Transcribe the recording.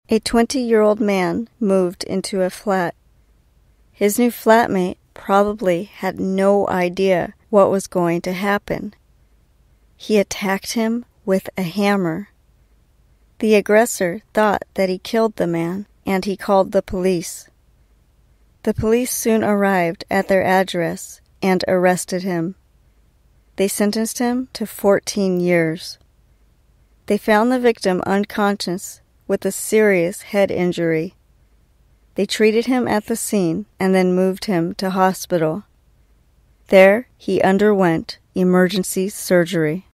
A 20-year-old man moved into a flat. His new flatmate probably had no idea what was going to happen. He attacked him with a hammer. The aggressor thought that he killed the man, and he called the police. The police soon arrived at their address and arrested him. They sentenced him to 14 years. They found the victim unconscious with a serious head injury. They treated him at the scene and then moved him to hospital. There, he underwent emergency surgery.